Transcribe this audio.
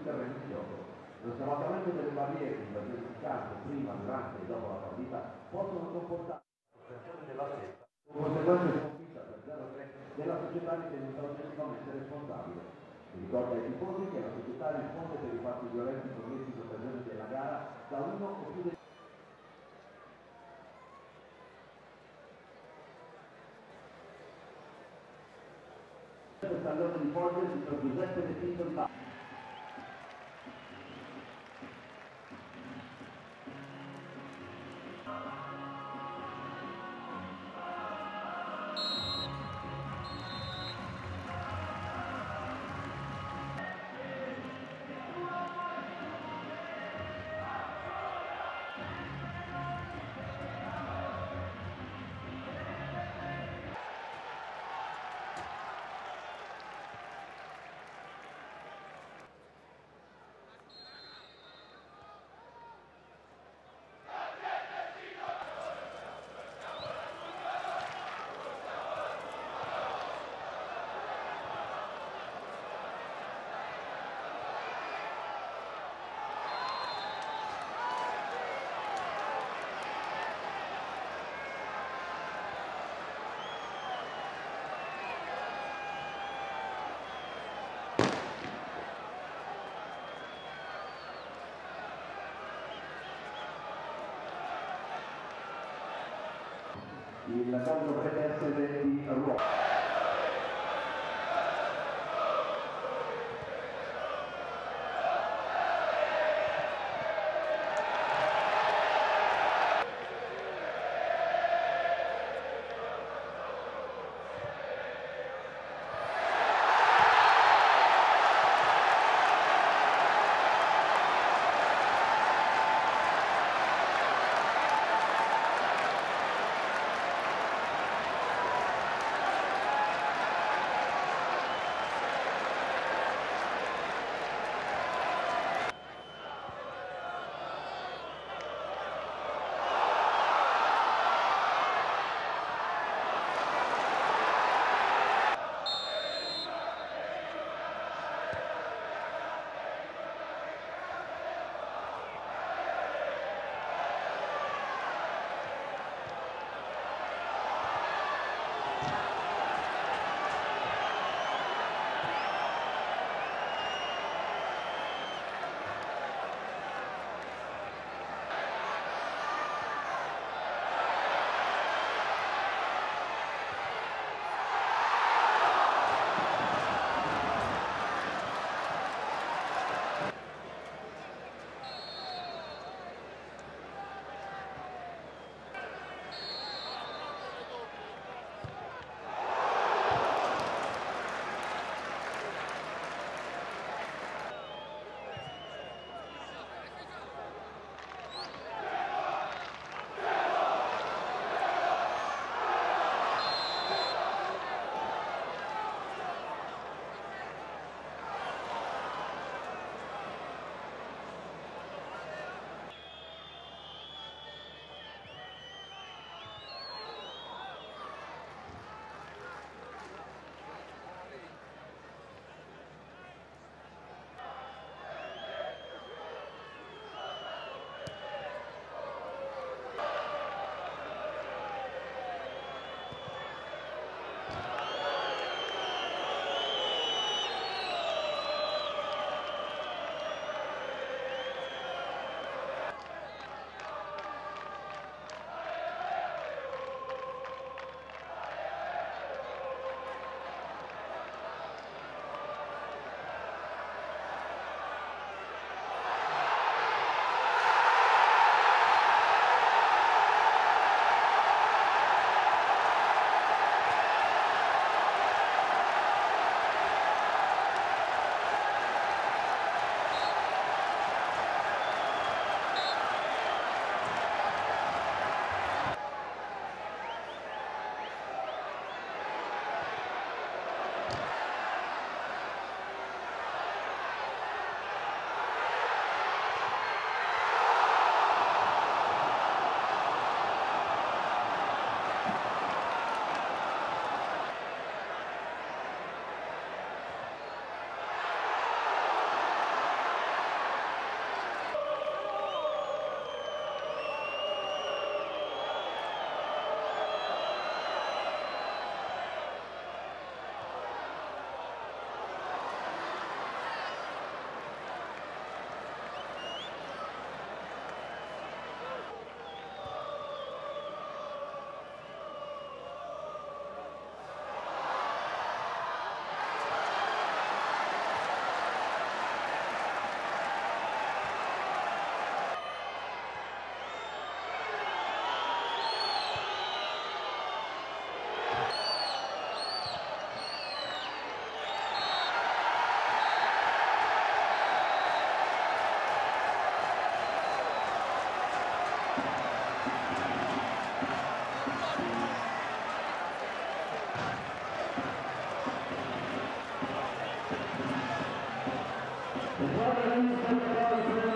terreno di gioco. Lo scavalcamento delle barriere in qualsiasi campo, prima, durante e dopo la partita, possono comportare l'osservazione della stessa, con conseguenze sconfitta per 0-3 della società ritenuta oggettivamente responsabile. Si ricorda ai tifosi che la società risponde per i fatti violenti commessi in occasione della gara da uno o più dei stallone di Foggia di Giuseppe De Pinto di Bari. Il gol dovrebbe essere di Ruolo. Guarda,